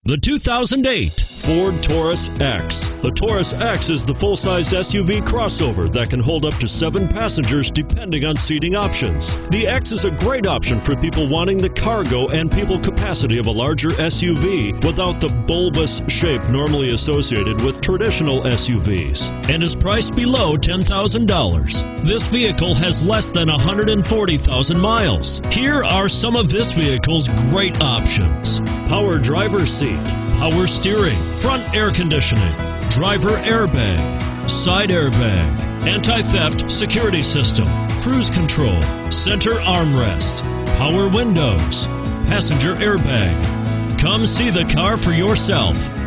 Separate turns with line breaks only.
The 2008 Ford Taurus X. The Taurus X is the full-sized SUV crossover that can hold up to 7 passengers depending on seating options. The X is a great option for people wanting the cargo and people capacity of a larger SUV without the bulbous shape normally associated with traditional SUVs, and is priced below $10,000. This vehicle has less than 140,000 miles. Here are some of this vehicle's great options: power driver's seat, power steering, front air conditioning, driver airbag, side airbag, anti-theft security system, cruise control, center armrest, power windows, passenger airbag. Come see the car for yourself.